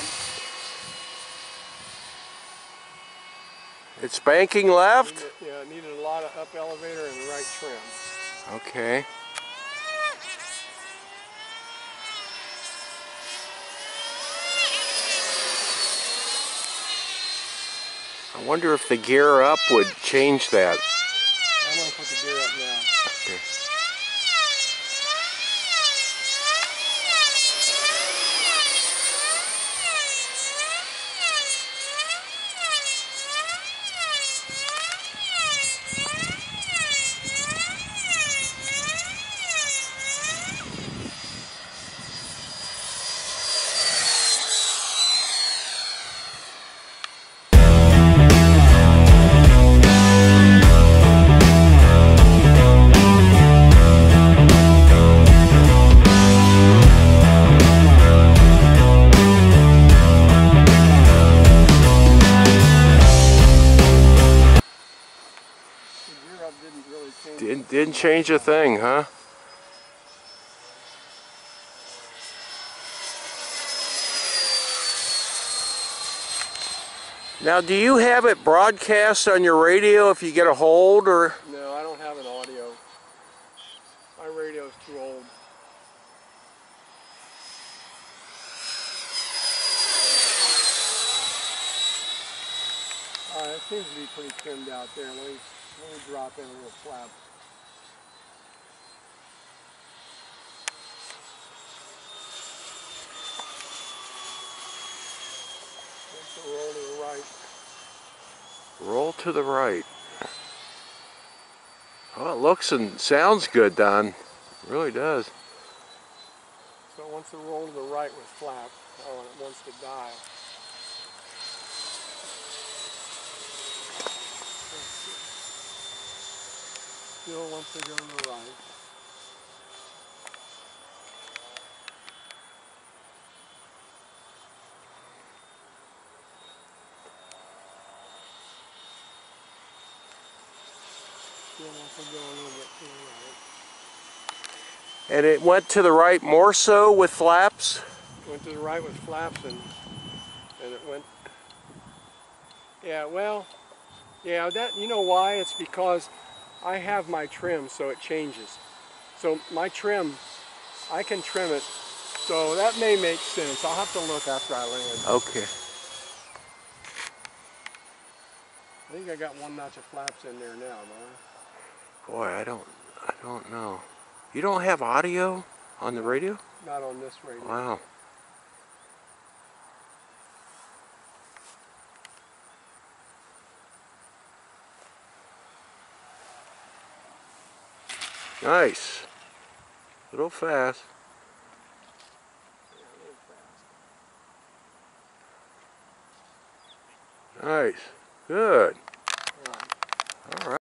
It's banking left? Yeah, it needed a lot of up elevator and right trim. Okay. I wonder if the gear up would change that. I'm going to put the gear up now. Okay. Didn't change a thing, huh? Now, do you have it broadcast on your radio if you get a hold, or? No, I don't have an audio. My radio's too old. It seems to be pretty trimmed out there. Let me drop in a little flap. Roll to the right. Roll to the right. Oh, it looks and sounds good, Don. It really does. So it wants to roll to the right with flap. Oh, and it wants to die. Still wants to go to the right. Still wants to go a little bit to the right. And it went to the right more so with flaps? Went to the right with flaps and it went, yeah, well, yeah, that, you know why? It's because I have my trim so it changes. So my trim, I can trim it, so that may make sense. I'll have to look after I land. Okay. I think I got one notch of flaps in there now, Mara. Boy, I don't know. You don't have audio on the radio? Not on this radio. Wow. Nice. A little fast. Nice. Good. All right.